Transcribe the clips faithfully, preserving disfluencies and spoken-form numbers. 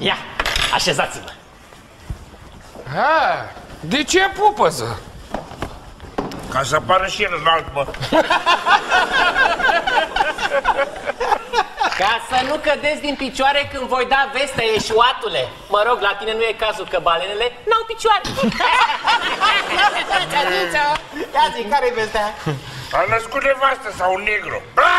Ia, așezați-vă. Ha, de ce pupăză? Ca să apară și el înalt, mă. Ca să nu cădeți din picioare când voi da vestea, eșuatule. Mă rog, la tine nu e cazul, că balenele n-au picioare. Ia zi, care-i vestea? A născut nevastă sau un negru.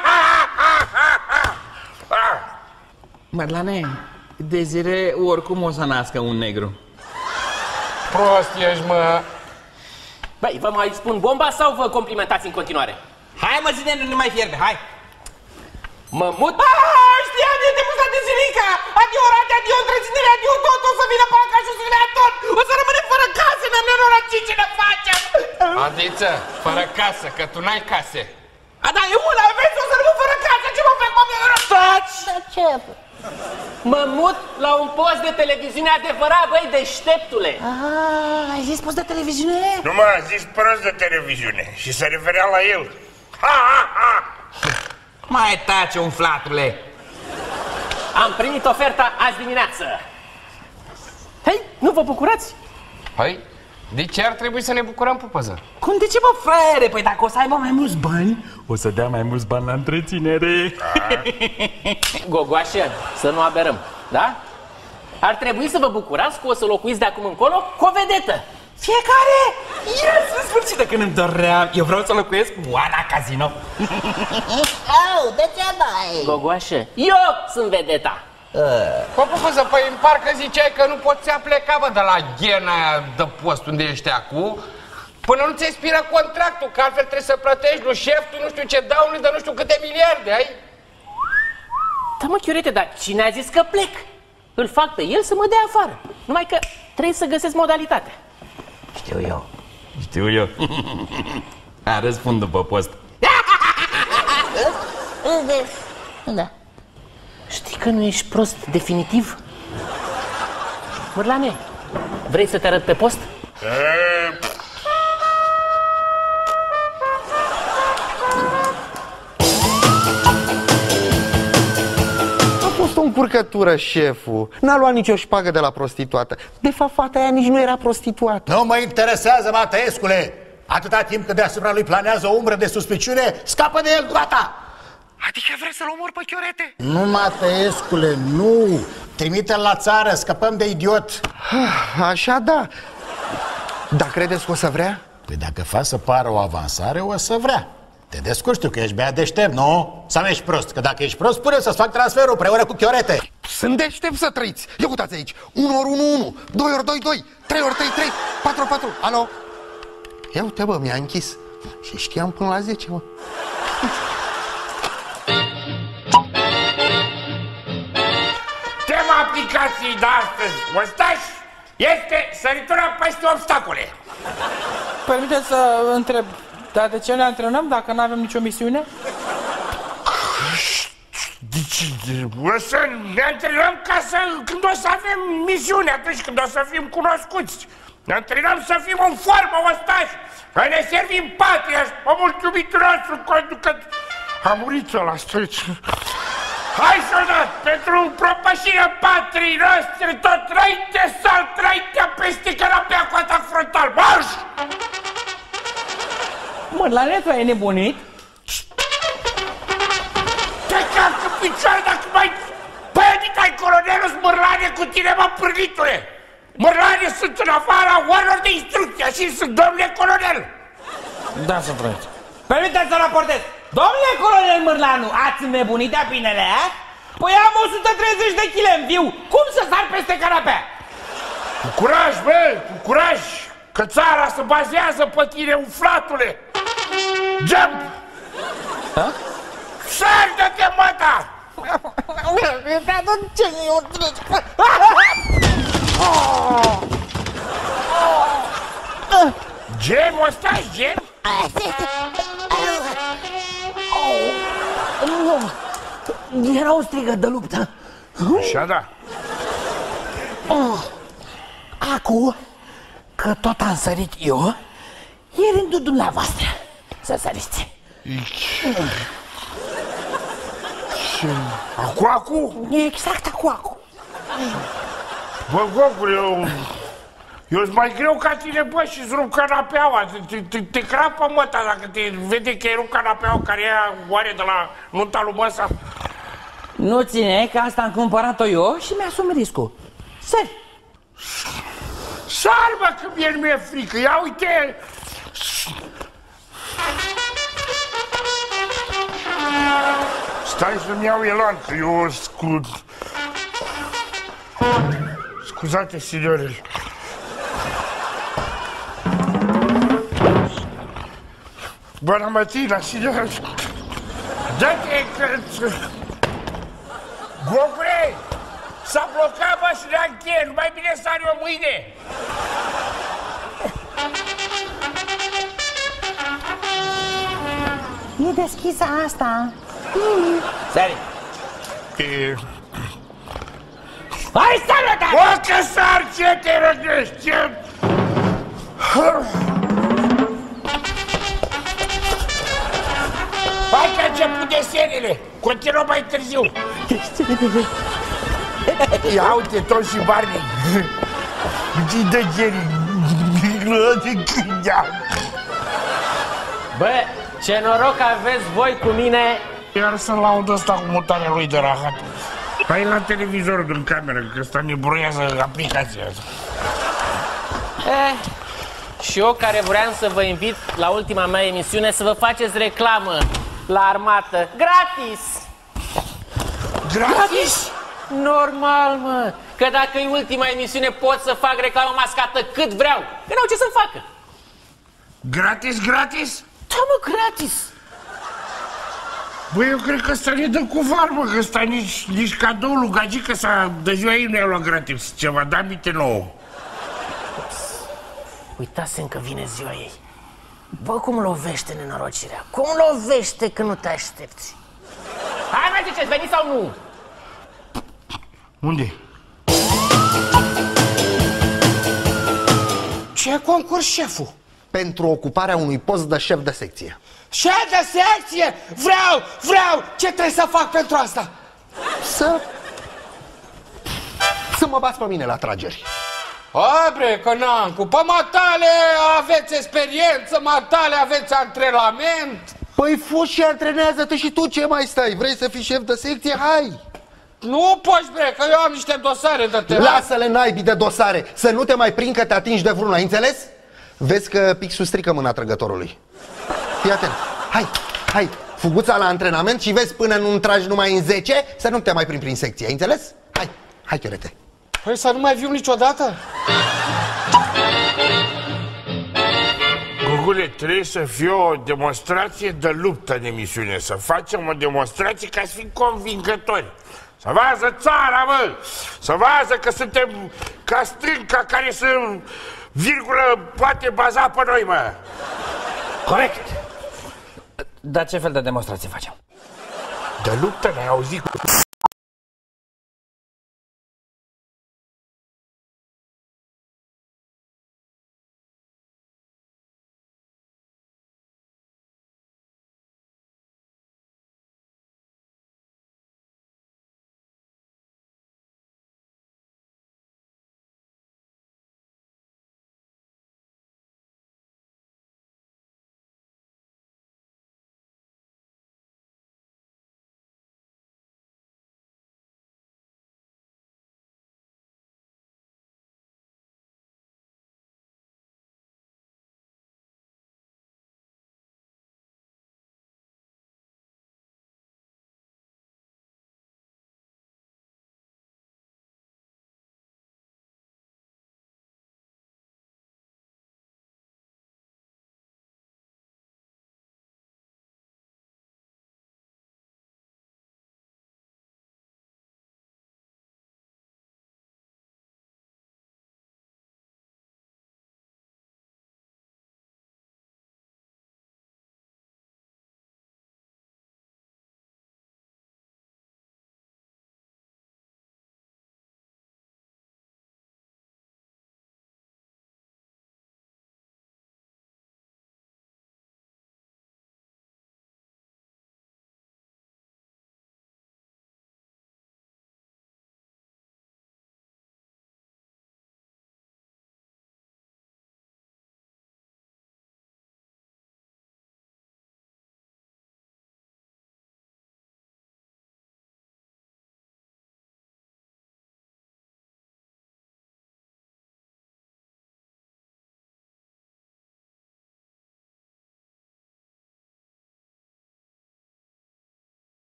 Mărlane, Desire oricum o să nască un negru. Prost ești, mă. Băi, vă mai spun bomba sau vă complimentați în continuare? Hai mă, zine, nu mai fierbe, hai! Mă mut? Aaaa, știam, e de musta de zilica! Adio rate, adio întreținere, adio tot, o să vină panca și o să ne ia tot! O să rămânem fără case, ne-am nenorocit, ce ne facem? Adiță, fără casă, că tu n-ai case. A, da, e una, vezi, o să rămân fără casă, ce mă fac, mă, mi-e taci! Ce? Mă mut la un post de televiziune adevărat, băi, deșteptule! Ah, ai zis post de televiziune? Nu mă, a zis prost de televiziune și se referea la el. Ha, ha, ha! Mai tace, umflatule! Am primit oferta azi dimineață. Hei, nu vă bucurați? Păi, de ce ar trebui să ne bucurăm, pupăză? Cum, de ce, mă, frere? Păi dacă o să aibă mai mulți bani, o să dea mai mulți bani la întreținere. Gogoașă, să nu aberăm, da? Ar trebui să vă bucurați că o să locuiți de acum încolo cu o vedetă. Fiecare? Yes, în sfârșit, de când îmi doream. Eu vreau să locuiesc cu Oana Casino. Au, de ce n-ai? Gogoașă, eu sunt vedeta. Bă, pupăză, păi în parcă ziceai că nu poți pleca, bă, de la ghena aia de post unde ești acum, până nu ți expiră contractul, că altfel trebuie să plătești lui șef, tu nu știu ce daune, de nu știu câte miliarde ai. Da, mă, Chiorete, dar cine a zis că plec? Îl fac pe el să mă dea afară. Numai că trebuie să găsesc modalitatea. Știu eu. Știu eu. A, răspund după post. Da. Știi că nu ești prost definitiv? Mărlane, vrei să te arăt pe post? E... A fost o încurcătură, șeful. N-a luat nicio șpagă de la prostituată. De fapt, fata aia nici nu era prostituată. Nu mă interesează, Mateescule. Atâta timp cât deasupra lui planează o umbră de suspiciune, scapă de el, durata! Adică vrei să-l omor pe Chiorete? Nu, Mateescule, nu! Trimite-l la țară, scăpăm de idiot. Așa da. Dar credeți că o să vrea? Păi dacă faci să pară o avansare, o să vrea. Te descurci, știu că ești bea deștept, nu? Sau ești prost? Că dacă ești prost, spune să-ți fac transferul preoră cu Chiorete. Sunt deștept să trăiți. Ia uitați aici. unu ori unu, unu. doi ori doi, doi. trei ori trei, trei. patru ori patru. Alo? Ia uite, bă, mi-a închis. Și știam până la zece, mă. Tema aplicației de astăzi, ostaș, este săritura peste obstacole. Permiteți să întreb, dar de ce ne antrenăm dacă nu avem nicio misiune? O să ne antrenăm ca să, când o să avem misiune, atunci când o să fim cunoscuți. Ne antrenăm să fim în formă, ostaș, că ne servim patria și pe mulțumitul nostru conducător. A murit ăla, stăriți. Hai soldat, pentru propășirea patriei noastre, tot trăite sal, trăite peste canapea cu atac frontal, marș! Mă, la netul ai nebunit? Te cacă picioare dacă mai... Păi, adică ai colonelul Mărlane cu tine, mă, pârlitule! Mărlane sunt în afara oarelor de instrucție, și sunt domnule colonel! Da, să vreți. Permiteți să raportez. Domnule colonel Mărlanu, ați nebunit de-a binele, a? Păi am o sută treizeci de kg în viu. Cum să sar peste canapea? Cu curaj, bă, cu curaj! Că țara se bazează pe tine, umflatule! Jump! Ha? Sari de-te, măta! Gem, ăsta-i gem? Era o strigă de luptă. Așa da. Acu, că tot am sărit eu, e rândul dumneavoastră să săriți. Acu, acu? Exact acu, acu. Bă, Gocule, eu... Eu sunt mai greu ca tine, bă, și-ți rup canapeaua. Te, te, te crapă măta dacă te vede că e rup canapeaua care e oare de la nunta lui Măsa. Nu ține, că asta am cumpărat-o eu și mi-asum riscul. Sări! Sar, bă, că mie nu mi-e frică. Ia uite! Stai să-mi iau elan, că eu scu... Scuzate, signorele. Bună matina, signore! Dă-te că... Gocule! S-a blocat mașina în cheie, nu mai bine să are-o mâine! E deschisă asta. Sari! E... Hai, stai, mă, Bă, că sar, ce te răgești? Ce... Hai că a început desenele! Continuă mai târziu! Ia uite, Tom și Barney! Ce dă Jerry? Bă, ce noroc aveți voi cu mine. Iar să-l laud ăsta cu mutarea lui de rahat. Hai la televizorul din cameră, că ăsta neburuiază aplicația asta. Eh, și eu care vreau să vă invit la ultima mea emisiune să vă faceți reclamă la armată. Gratis! Gratis? Normal, mă! Că dacă e ultima emisiune pot să fac reclamă mascată cât vreau. Că n-au ce să facă. Gratis, gratis? Da, mă, gratis! Băi, eu cred că ăsta ne dă cu varmă, că ăsta nici, nici cadou lui Gagică s-a de ziua ei nu i-a luat gratis ceva, da aminte nouă. Uitasem că vine ziua ei. Bă, cum lovește nenorocirea? Cum lovește că nu te aștepți? Hai, mai ziceți, veniți sau nu? Unde? Ce concurs, șeful? Pentru ocuparea unui post de șef de secție. Șef de secție! Vreau, vreau! Ce trebuie să fac pentru asta? Să... Să mă bați pe mine la trageri. Hai bre, că n-am cu pe matale aveți experiență, matale aveți antrenament. Păi fugi și antrenează-te și tu, ce mai stai? Vrei să fii șef de secție? Hai! Nu poți bre, că eu am niște dosare de te. Lasă-le naibii de dosare, să nu te mai prind că te atingi de vreuna, ai înțeles? Vezi că pixul strică mâna trăgătorului. Fii atent, hai, hai, fuguța la antrenament și vezi până nu tragi numai în zece să nu te mai prind prin secție, ai înțeles? Hai, hai, cherete. Păi să nu mai viu niciodată? Gugule, trebuie să fie o demonstrație de luptă în emisiune. Să facem o demonstrație ca să fim convingători. Să vadă țara, mă! Să vadă că suntem ca stânca care să, virgulă, poate baza pe noi, mă! Corect! Dar ce fel de demonstrație facem? De luptă, n-ai auzit?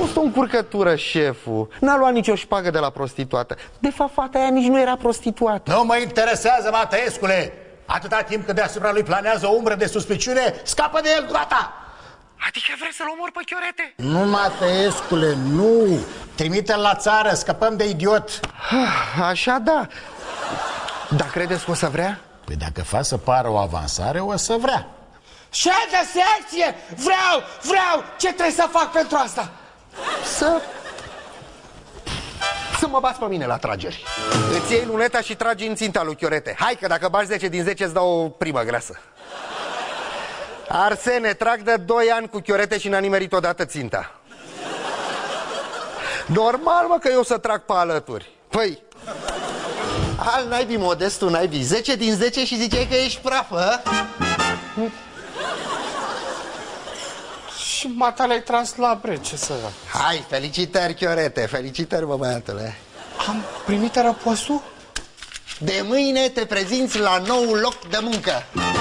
fost o încurcătură, șeful. N-a luat nicio șpagă de la prostituată. De fapt, fata aia nici nu era prostituată. Nu mă interesează, Matăescule. Atâta timp cât deasupra lui planează o umbră de suspiciune, scapă de el, gata. Adică vrei să-l omor pe Chiorete? Nu, Matăescule, nu. Trimite-l la țară, scăpăm de idiot. Așa da. Dar credeți că o să vrea? Păi dacă faci să pară o avansare, o să vrea. Șef de secție! Vreau, vreau! Ce trebuie să fac pentru asta? Să... Să mă bați pe mine la trageri. Îți iei luneta și tragi în ținta lui Chiorete. Hai că dacă bagi zece din zece îți dau o primă greasă. Arsene, trag de doi ani cu Chiorete și n-a nimerit odată ținta. Normal, mă, că eu să trag pe alături. Păi, al naibii, Modestul naibii, zece din zece și ziceai că ești prafă. Și mata le-ai tras la bre, ce să fac? Hai, felicitări, Chiorete, felicitări, bă, băiatule. Am primit răpostul? De mâine te prezinți la noul loc de muncă.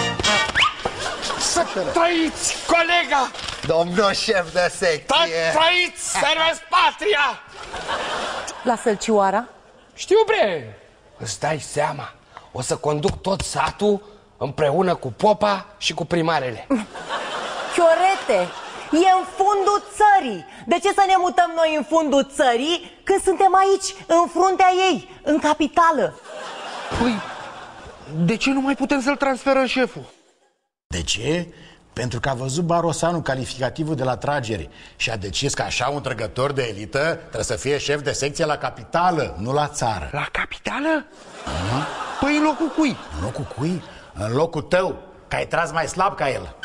Să trăiți, colega! Domnul șef de secție! Trăiți, servesc patria! La Sălcioara? Știu, bre! Îți dai seama, o să conduc tot satul împreună cu popa și cu primarele. Chiorete, e în fundul țării. De ce să ne mutăm noi în fundul țării când suntem aici, în fruntea ei, în capitală? Păi, de ce nu mai putem să-l transferăm, șeful? De ce? Pentru că a văzut Barosanu calificativul de la trageri și a decis că așa un trăgător de elită trebuie să fie șef de secție la capitală, nu la țară. La capitală? Uh-huh. Păi în locul cui? În locul cui? În locul tău, că ai tras mai slab ca el.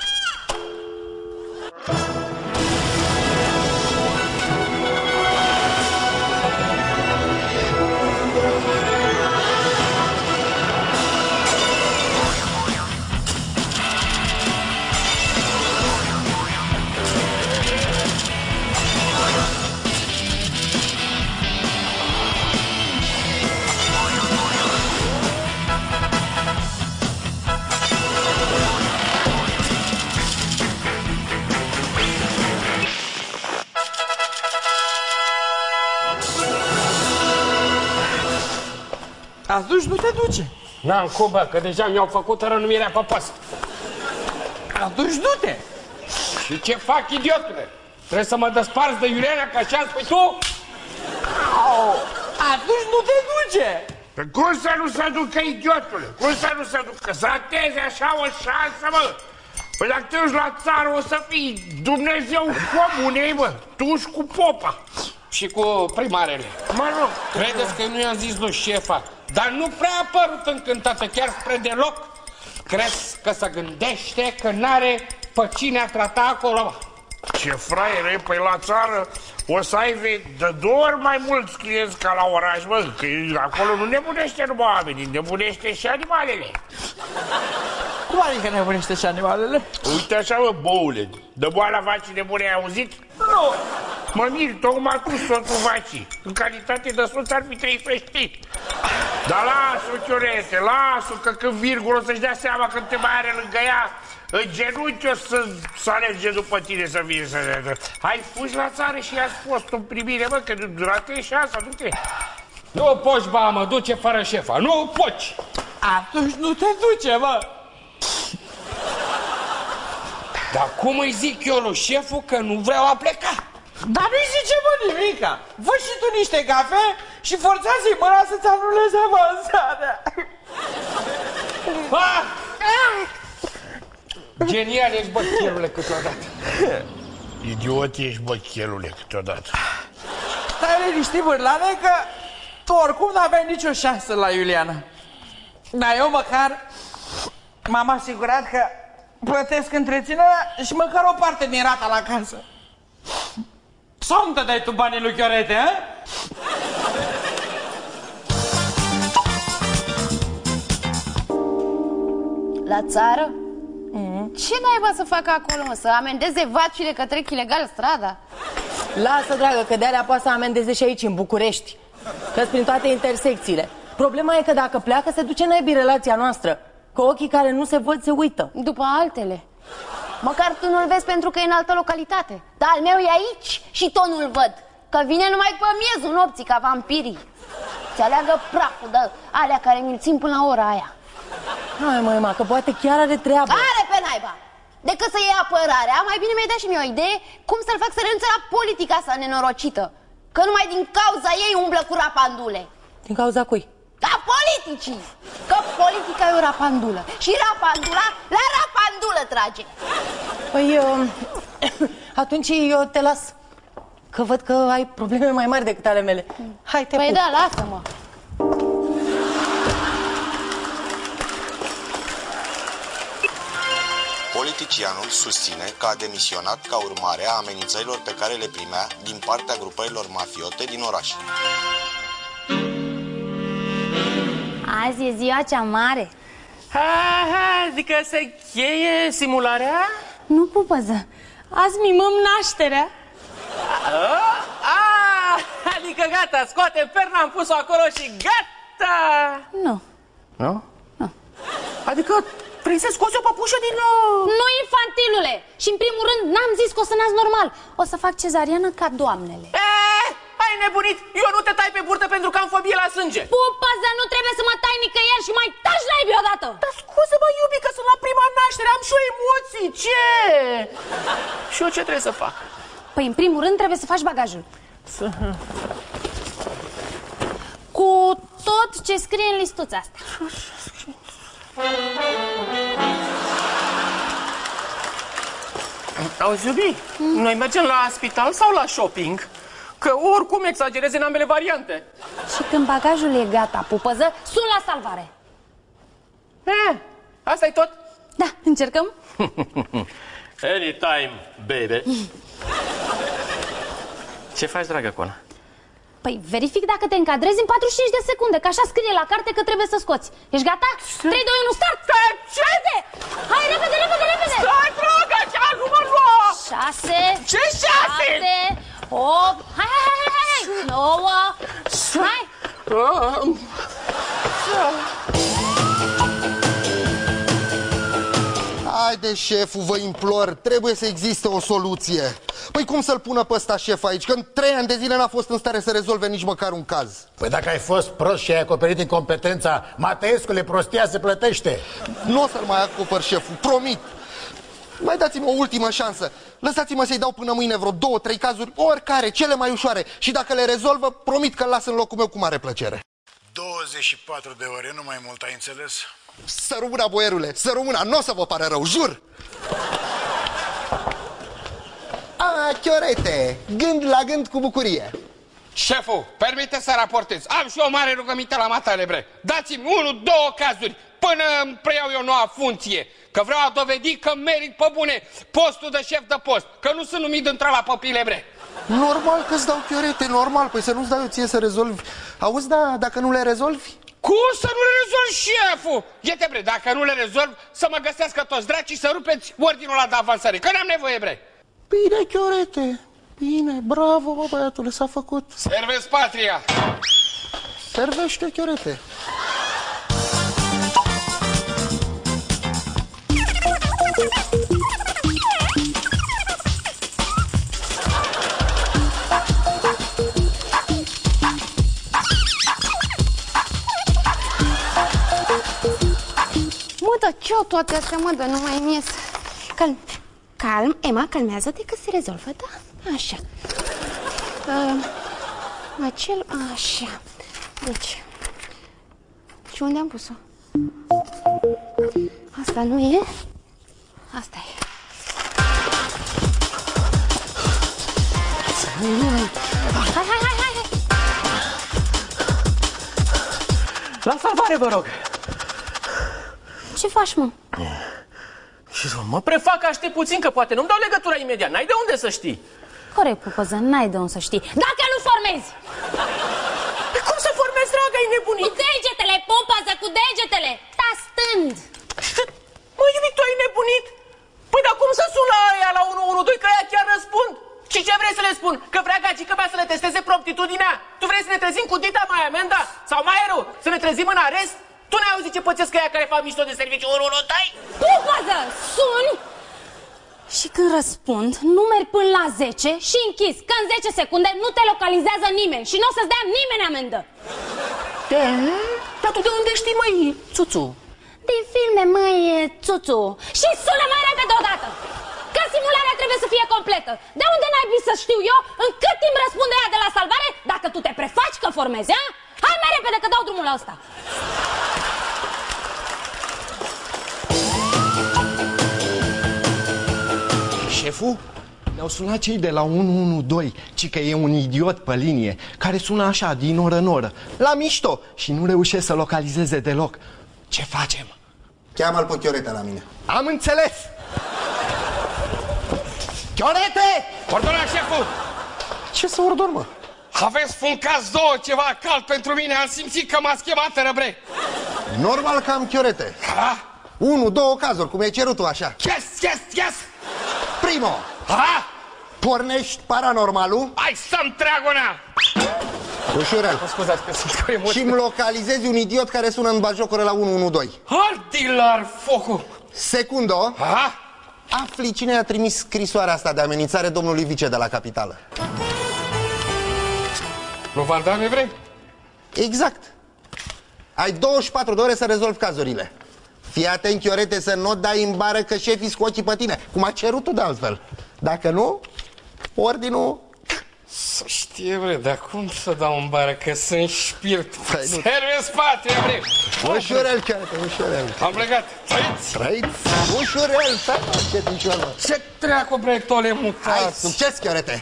Atunci nu te duce. N-am cum, bă, că deja mi-au făcut rănumirea pe post. Atunci du-te. Și ce fac, idiotule? Trebuie să mă desparți de Iuliana, ca așa spui tu? Au, atunci nu te duce. Pe cum să nu se ducă, idiotule? Cum să nu se ducă? Să rateze așa o șansă, mă? Păi dacă te duci la țară o să fii Dumnezeu comunei, mă. Tu și cu popa. Și cu primarele. Mă rog, credeți că nu i-am zis lui șefa, dar nu prea a părut încântată, chiar spre deloc. Crezi că se gândește că n-are pe cine a trata acolo? Ce fraiere, păi la țară o să ai de două ori mai mulți clienți ca la oraș, mă, că acolo nu nebunește numai oamenii, nebunește și animalele. Cum adică nebunește și animalele? Uite așa, mă, boule, de boala vacii nebune ai auzit? Nu. Mă mir, tocmai tu, soțul vacii. În calitate de soț ar fi trebuit să știi. Dar lasă-o, Chiorete, lasă-o, că când virgulă o să-și dea seama că te mai are lângă ea, în genunchi o să, să alerge după tine să vină să... Hai, fugi la țară și ia-ți postul în primire, mă, că ratezi șansa, du-te. Nu poți, ba, mă, duce fără șefa, nu poți. Atunci nu te duce, mă. Dar cum îi zic eu lui șeful că nu vreau a pleca? Dar nu-i zice, mă, nimica. Fă și tu niște cafe și forțați-i mâna să-ți anulezi avansarea. Ah! Genial ești, bă, chelule, câteodată. Idiot ești, bă, chelule, câteodată. Stai liniștit, Bârlane, că tu oricum n-aveai nicio șansă la Iuliana. Dar eu măcar m-am asigurat că plătesc întreținerea și măcar o parte din rata la casă. Sau nu te dai tu banii lui Chiorete, a? La țară? Mm. Ce naiba să facă acolo, mă? Să amendeze vacile că trec ilegal strada? Lasă, dragă, că de-alea poate să amendeze și aici, în București. Că-s prin toate intersecțiile. Problema e că dacă pleacă, se duce naibii relația noastră. Că ochii care nu se văd se uită. După altele. Măcar tu nu-l vezi pentru că e în altă localitate. Dar al meu e aici și tot nu-l văd. Că vine numai pe miezul nopții ca vampirii. Se aleagă praful de alea care mi-l țin până la ora aia. Hai măi, ma, că poate chiar are treabă. Are pe naiba! Decât să iei apărarea, mai bine mi-ai dat și mie o idee cum să-l fac să renunțe la politica asta nenorocită. Că numai din cauza ei umblă cu rapandule. Din cauza cui? La politicii! Că politica e o rapandulă. Și rapandula la rapandulă trage. Păi, eu... atunci eu te las. Că văd că ai probleme mai mari decât ale mele. Hai, te Păi pup. da, lasă-mă. Politicianul susține că a demisionat ca urmare a amenințărilor pe care le primea din partea grupărilor mafiote din oraș. Azi e ziua cea mare. Ha, ha, adică se cheie simularea? Nu, pupăză, azi mimăm nașterea. A, a, adică gata, scoate perna, am pus-o acolo și gata! Nu. Nu? Nu. Adică vrei să scoți o păpușă din... Uh... Nu, infantilule! Și în primul rând n-am zis că o să nasc normal. O să fac cezariană ca doamnele. E, ai nebunit? Eu nu te tai pe burtă pentru că am fobie la sânge. Pupăză, nu trebuie să mă tai nicăieri și mai taci la iubi odată. Dar scuze-mă, iubi, că sunt la prima naștere, am și eu emoții, ce? Și eu ce trebuie să fac? Păi în primul rând trebuie să faci bagajul. Să... Cu tot ce scrie în listuța asta. Auzi, iubi, mm. noi mergem la spital sau la shopping? Că oricum exagerezi în ambele variante. Și când bagajul e gata, pupăză, sun la salvare. E, asta-i tot? Da, încercăm? Anytime, baby. Ce faci, dragă Cona? Păi verific dacă te încadrezi în patruzeci și cinci de secunde, că așa scrie la carte că trebuie să scoți. Ești gata? trei, doi, unu, start! Ce? Hai, repede, repede, repede! Stai, dragă, ce numărul? șase, Ce șase? opt, hai, hai, hai, hai, hai, nouă, hai! Haide, șeful, vă implor, trebuie să existe o soluție. Păi cum să-l pună pe ăsta șef aici, că în trei ani de zile n-a fost în stare să rezolve nici măcar un caz? Păi dacă ai fost prost și ai acoperit incompetența, Mateescule, prostia se plătește. Nu o să-l mai acopăr, șeful, promit. Mai dați-mi o ultimă șansă. Lăsați-mă să-i dau până mâine vreo două, trei cazuri, oricare, cele mai ușoare. Și dacă le rezolvă, promit că îl las în locul meu cu mare plăcere. douăzeci și patru de ore, nu mai mult, ai înțeles? Să rămână, boierule, să rămână, nu o să vă pare rău, jur! A, Chiorete, gând la gând cu bucurie. Șeful, permite să raportez. Am și o mare rugăminte la matale, bre. Dați-mi unul, două cazuri până îmi preiau eu noua funcție. Că vreau a dovedi că merit pe bune postul de șef de post. Că nu sunt numit de-ntra la păpile, bre. Normal că-ți dau, Chiorete, normal. Păi să nu-ți dau eu ție să rezolvi. Auzi, da, dacă nu le rezolvi? Cum să nu le rezolv, șeful? Iete, bre, dacă nu le rezolv, să mă găsească toți dracii să rupeți ordinul ăla de avansare. Că n-am nevoie, bre. Bine, Chiorete, bine, bravo, bă, băiatule, s-a făcut. Servesc patria. Servește, Chiorete. Mă, dar ce-au toate astea, mă, dar nu mai mi ies. Calm, calm, Emma, calmează-te că se rezolvă, da? Așa. Uh, acel, așa. Deci, și unde am pus-o? Asta nu e? Asta e. Hai, hai, hai, hai! La salvare, vă rog! Ce faci, mă? Și mă prefac, aștept puțin, că poate nu-mi dau legătura imediat. N-ai de unde să știi. Corect, pupăză, n-ai de unde să știi. Dacă nu formezi! Păi cum să formezi, dragă, ai nebunit? Cu degetele, pupăză, cu degetele! Tastând! Mă, iubit, tu ai nebunit? Păi dar cum să sun la aia la unu unu doi, că aia chiar răspund? Și ce vrei să le spun? Că vrea gagică mea să le testeze promptitudinea? Tu vrei să ne trezim cu dita mai amenda? Sau mai rău, să ne trezim în arest? Tu n-ai auzit ce pățesc ăia care fac mișto de serviciu unu unu doi? Pupăză, suni Și când răspund, numeri până la zece și închizi, că în zece secunde nu te localizează nimeni și nu o să-ți dea nimeni amendă. De? Dar tu de unde știi, măi, Țuțu? Din filme, măi, Țuțu. Și sună mai repede odată, că simularea trebuie să fie completă. De unde n-ai vis să știu eu în cât timp răspunde ea de la salvare dacă tu te prefaci că formezi, a? Hai mai repede că dau drumul la ăsta. Șeful? Ne-au sunat cei de la unu unu doi, ci că e un idiot pe linie, care sună așa, din oră în oră, la mișto, și nu reușește să localizeze deloc. Ce facem? Cheamă-l pe Chiorete la mine. Am înțeles! Chiorete! Ordona, șeful! Ce să ordon, mă? Aveți funcați două ceva cald pentru mine, am simțit că m-ați chemat, răbre. Normal că am Chiorete. Ha? Unu, două cazuri, cum ai cerut tu așa. Yes, yes, yes! Primo! Ha? Pornești paranormalul. Hai să-mi treagă-nea! Ușurel. Scuzați că sunt cu emoții. Și-mi localizezi un idiot care sună în bagiocură la unu unu doi. Ardilar focul! Secundo. Ha? Afli cine a trimis scrisoarea asta de amenințare domnului vice de la capitală. Nu Van Damme, vrei? Exact. Ai douăzeci și patru de ore să rezolvi cazurile. Fii atent, Chiorete, să nu dai în bară că șefii cu ochii pe tine, cum a cerut tu de altfel. Dacă nu, ordinul... Să știe, bre, dar cum să dau în bară că sunt șpirt? Serve patria, bre! Ușurel, Chiorete, ușurel. Am plecat. Trăiți! Trăiți! Ușurel, stai, ce ticior, mă. Ce treacu, bre, tole mutați! Hai, succes, Chiorete!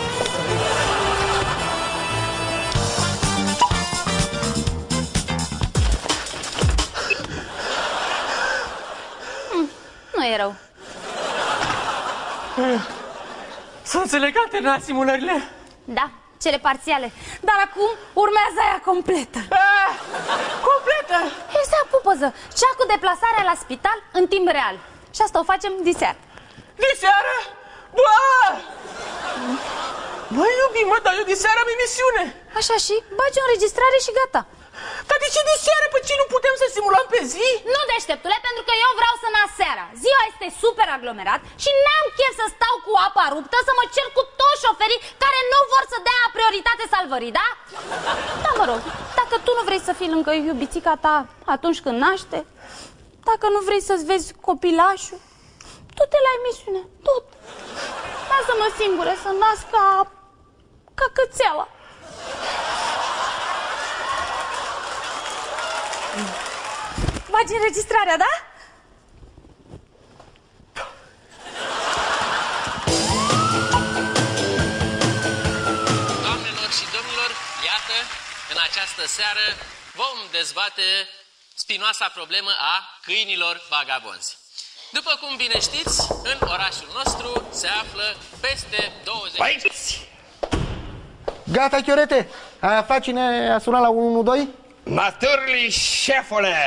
Nu e rău. Sunt legate la simulările? Da, cele parțiale. Dar acum urmează aia completă. Ah, completă? Exact, pupăză. Cea cu deplasarea la spital în timp real. Și asta o facem diseară. Diseară? Bă! Măi, iubi, mă, dar eu diseară am emisiune. Așa și bagi o înregistrare și gata. Dar de ce diseară? Pe ce nu putem să simulăm pe zi? Nu, deșteptule, pentru că eu vreau să nasc seara. Ziua este super aglomerat și n-am chef să stau cu apa ruptă să mă cer cu toți șoferii care nu vor să dea prioritate salvării, da? Da, mă rog, dacă tu nu vrei să fii lângă iubițica ta atunci când naște, dacă nu vrei să-ți vezi copilașul, du-te la emisiune, tot. Lasă-mă singură să nasc ca... ca cățeala. Bagi înregistrarea, da? Doamnelor și domnilor, iată, în această seară vom dezbate spinoasa problemă a câinilor vagabonzi. După cum bine știți, în orașul nostru se află peste douăzeci... Băiți! Gata, Chiorete? Ai aflat cine a sunat la unu unu doi? Naturli, șefule!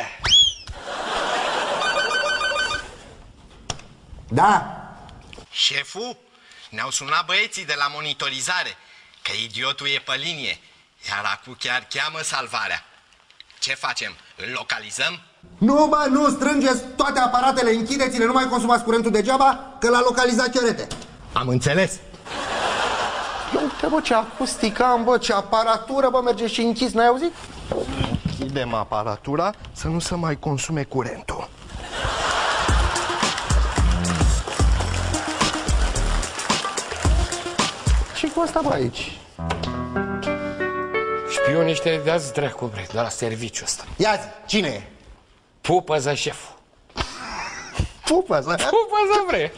Da. Șeful? Ne-au sunat băieții de la monitorizare, că idiotul e pe linie, iar acum chiar cheamă salvarea. Ce facem? Îl localizăm? Nu, bă, nu, strângeți toate aparatele, închideți-le, nu mai consumați curentul degeaba, că l-a localizat Chiorete. Am înțeles. Eu uite, bă, ce acustică am, bă, ce aparatură, bă, merge și închis, n-ai auzit? Închidem aparatura să nu se mai consume curentul. Ce cu asta, bă, aici? Șpionii ăștia de azi dracu, bre, de la serviciul ăsta. Ia zi, cine e? Pupăză, șeful. Pupăză? Pupăză, bre.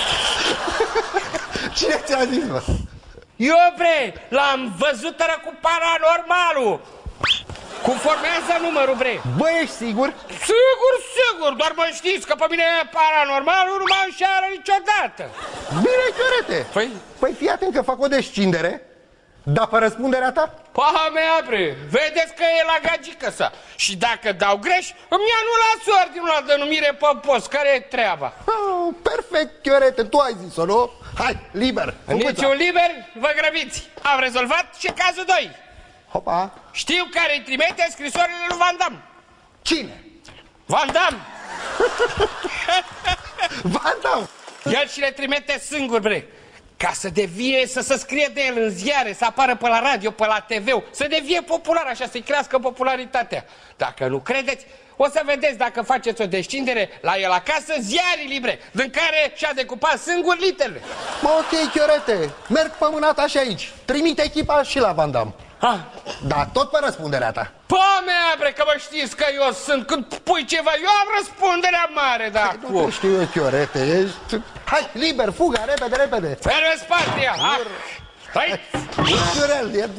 Cine ți-a zis, bă? Eu, bre, l-am văzut ăla cu paranormalul. Cum formează numărul, bre? Bă, ești sigur? Sigur, sigur, doar mă știți că pe mine paranormalul nu mă înșeară niciodată. Bine, Chiorete. Păi? Păi fii atent că fac o descindere, dar pe răspunderea ta? Paha mea, bre, vedeți că e la gagică sa. Și dacă dau greș, îmi anulați ordinul la denumire pe post. Care e treaba? Oh, perfect, Chiorete, tu ai zis-o, nu? Hai, liber. Niciun liber, vă grăbiți. Am rezolvat și cazul doi. Hopa. Știu care îi trimite scrisorile lui Van Damme. Cine? Van Damme. Van Damme. El și le trimite singur, bre. Ca să devie, să se scrie de el în ziare, să apară pe la radio, pe la T V, să devie popular, așa, să-i crească popularitatea. Dacă nu credeți, o să vedeți dacă faceți o descindere la el acasă, ziarii libre, din care și-a decupat singur literele. Mă, ok, Chiorete, merg pe mâna ta și aici. Trimite echipa și la Van Damme. Ha. Da, tot pe răspunderea ta. Pa mea, bre, că mă știți că eu sunt, când pui ceva, eu am răspunderea mare, da, Hai, nu te știu eu, Chiorete, ești... Hai, liber, fuga, repede, repede. Fermes patria, ha? Hai! Chiorel, e...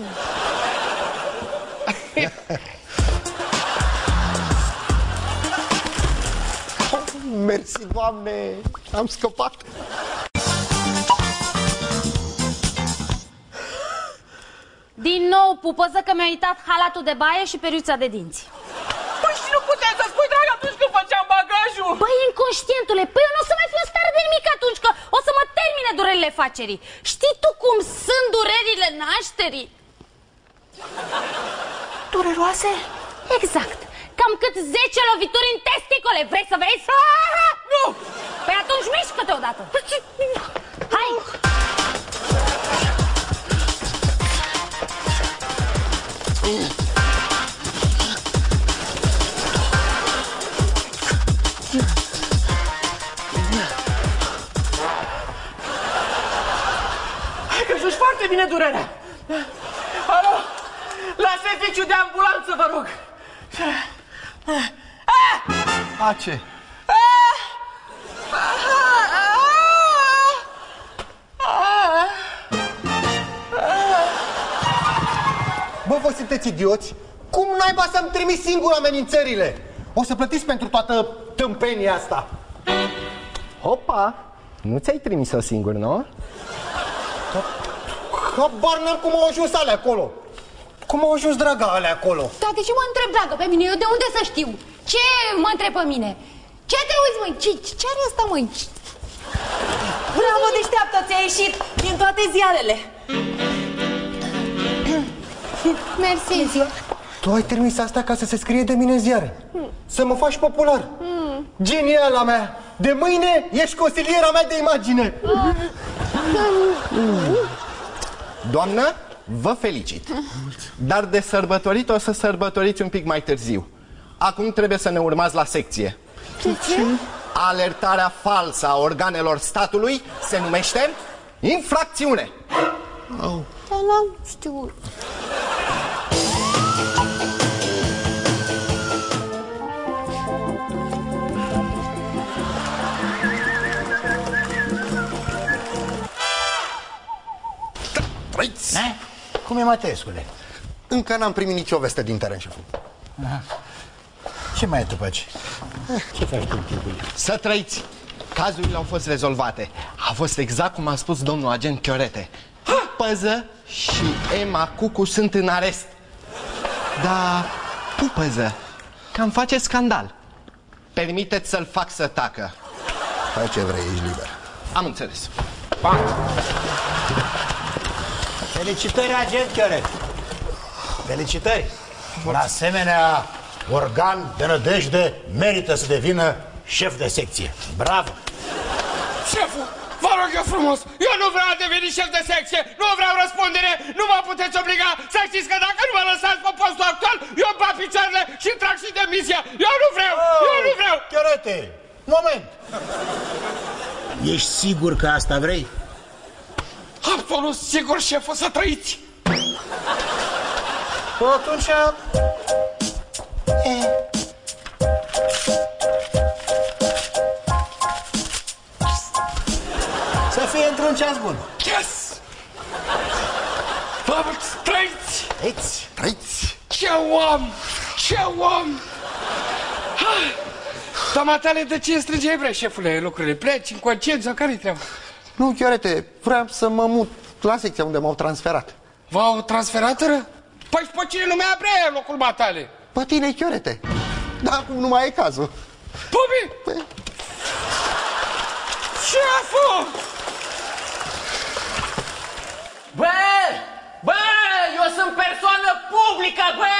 Mersi, Doamne, am scăpat. Din nou, pupăză, că mi-a uitat halatul de baie și periuța de dinți. Păi și nu puteai să spui, dragă, atunci când făceam bagajul? Băi, inconștientule, păi eu nu o să mai fiu în stare de nimic atunci, că o să mă termine durerile facerii. Știi tu cum sunt durerile nașterii? Dureroase? Exact. Cam cât zece lovituri în testicole. Vrei să vezi? Nu! Păi atunci mișcă-te odată. Hai! Hai că joci foarte bine durerea. Alo, la serviciu de ambulanță, vă rog. A ce? Bă, vă sunteți idioți? Cum naiba să-mi trimis singur amenințările? O să plătiți pentru toată tâmpenia asta. Hopa! Nu ți-ai trimis-o singur, nu? Habar n-am cum au ajuns alea acolo. Cum au ajuns, draga, alea acolo? Da, de ce mă întreb, dragă, pe mine? Eu de unde să știu? Ce mă întreb pe mine? Ce te uiți, măi? Ce, ce are asta, măi? Bravo, deșteaptă, ți-a ieșit din toate ziarele. Mersi. Tu ai trimis asta ca să se scrie de mine în ziare. Să mă faci popular. Geniala mea! De mâine ești consiliera mea de imagine. Doamnă, vă felicit. Dar de sărbătorit o să sărbătoriți un pic mai târziu. Acum trebuie să ne urmați la secție. De ce? Alertarea falsă a organelor statului se numește infracțiune. Oh. Dar n-am știut. Trăiți! Cum e, Mateescule? Încă n-am primit nicio veste din teren, șeful. Ce mai e tu pe aici? Ce faci tu în timpul? Să trăiți! Cazurile au fost rezolvate. A fost exact cum a spus domnul agent Chiorete. Pupăză și Emma Cucu sunt în arest. Dar, Pupăză, cam face scandal. Permiteți să-l fac să tacă. Fai ce vrei, ești liber. Am înțeles. Pa! Felicitări, agent Chiorete! Felicitări! Un asemenea organ de nădejde merită să devină șef de secție. Bravo! Șeful, vă rog eu frumos, eu nu vreau a deveni șef de secție, nu vreau răspundere, nu mă puteți obliga. Să știți că dacă nu mă lăsați pe postul actual, eu îmi bat picioarele și îmi trag și demisia. Eu nu vreau, oh, eu nu vreau. Chiorete, moment! Ești sigur că asta vrei? Absolut sigur, șeful, să trăiți. Atunci... E... Să fie într-un ceas bun. Yes! Vă trăiți! Trăiți! Trăiți! Ce om! Ce om! Tamatale, de ce strângeai, bre, șefule, lucrurile? Pleci în concediu, care-i treaba? Nu, Chiorete, vreau să mă mut la secția unde m-au transferat. V-au transferat, ră? Păi și pe cine numea bre locul matale? Pe tine, Chiorete. Dar acum nu mai e cazul. Pupi! Păi... Șeful! Bă! Bă! Eu sunt persoană publică, bă!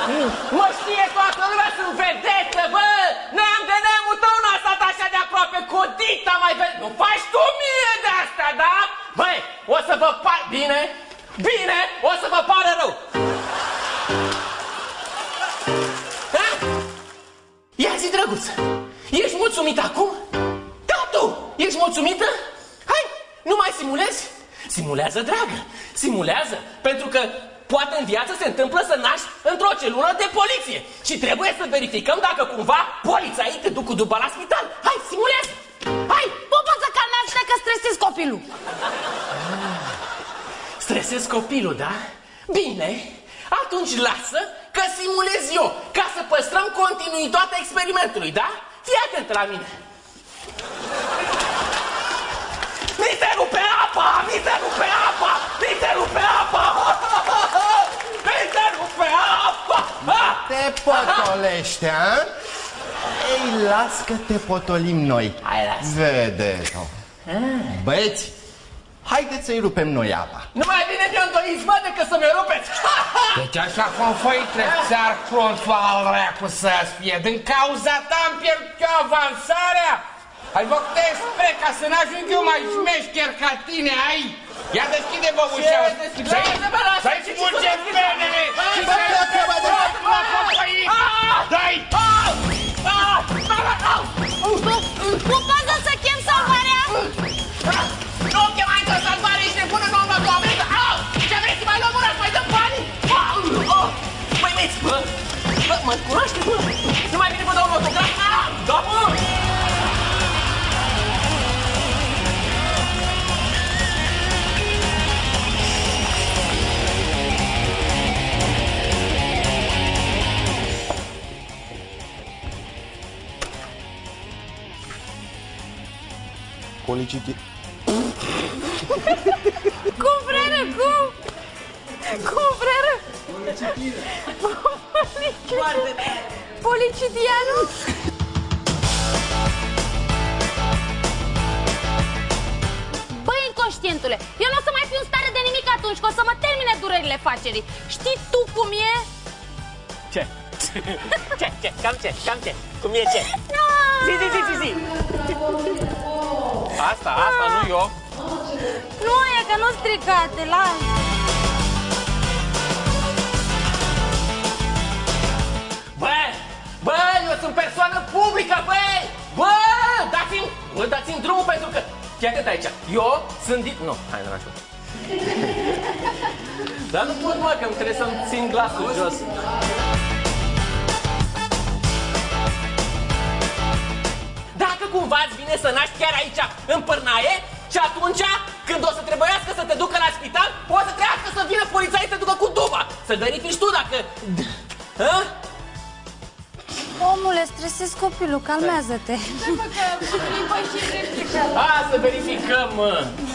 Mă știe toată lumea, sunt vedetă, bă! Neam de neamul tău n-a stat așa de aproape cu cu dita mai pe... Nu faci tu mie de asta, da? Băi, o să vă par... Bine, bine, o să vă pară rău. Da? Ia zi, drăguț, ești mulțumit acum? Da, tu, ești mulțumită? Hai, nu mai simulezi? Simulează, dragă, simulează, pentru că poate în viață se întâmplă să naști într-o celulă de poliție și trebuie să verificăm dacă cumva polițaii te duc cu duba la spital. Hai, simulează! Hai! Pupa să calmează că stresezi copilul. Ah, stresez copilul, da? Bine, atunci lasă că simulez eu, ca să păstrăm continuitatea experimentului, da? Fii atent la mine. Mi se rupe apa! Mi se rupe apa! Mi se rupe apa! Mi se rupe apa! Te potolește, a? Ei, las că te potolim noi. Hai, las. Vede-o. Băieți, haideți să-i rupem noi apa. Nu mai bine mi-o doismă decât să mi-o rupeți. Deci așa cum făi trepțar frontul al reacu să-ți fie. Din cauza ta am pierdut eu avansarea. Ai văcute spre ca să n-ajung eu mai șmeșcher ca tine, ai? Ia deschide, bă, ușa! Să-i smulge penele și să-i la copăii! Dai! Nu poți să chem salvarea? Nu chemai că salvare, ești nebună, nu am luat o amendă! Ce vrei să mai luăm una, să mai dăm banii? Băi, băieți, bă! Bă, mă cunoaște, bă! Nu mai bine vă dau un autograf? Da, bă! Policiti... Cum, frere, cum? Cum, frere? Policitianul? Băi, inconștientule, eu nu o să mai fiu în stare de nimic atunci, că o să mă termine durerile facerii. Știi tu cum e? Ce? Ce? Ce? Cam ce? Cam ce? Cum e ce? Zi, zi, zi, zi, zi! Asta, asta, nu eu. Nu, e că nu stricate, las. Bă, bă, eu sunt persoană publică, bă! Bă, dați-mi, bă, dați-mi drumul pentru că... Fii atent aici, eu sunt din... Nu, hai, nu așa. Dar nu pot, mă, că îmi trebuie să-mi țin glasul jos. Dacă cumva îți vine să naști chiar aici, în Pârnaie, și atunci, când o să trebuiască să te ducă la spital, o să trească să vină polițaii să te ducă cu duba. Să verifici tu dacă... Hă? Omule, stresezi copilul, calmează-te. Hai să verificăm, mă.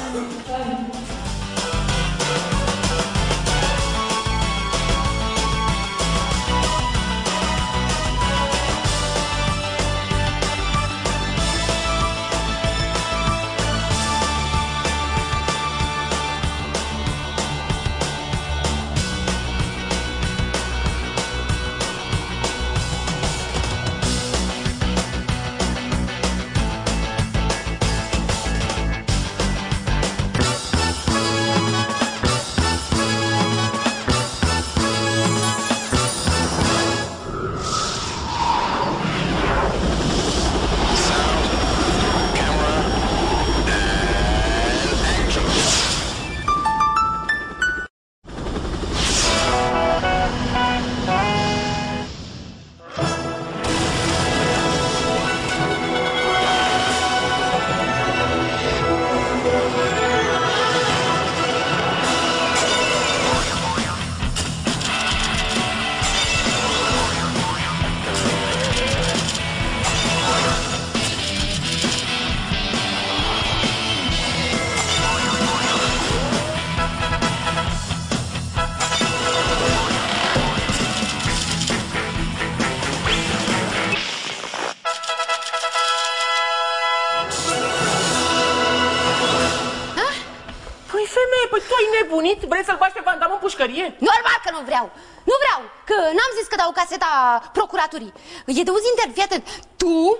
Păi tu ai nebunit? Vrei să-l bagi pe Van Damme în pușcărie? Normal că nu vreau. Nu vreau, că n-am zis că dau caseta procuraturii. E de uz intern, fii atent. Tu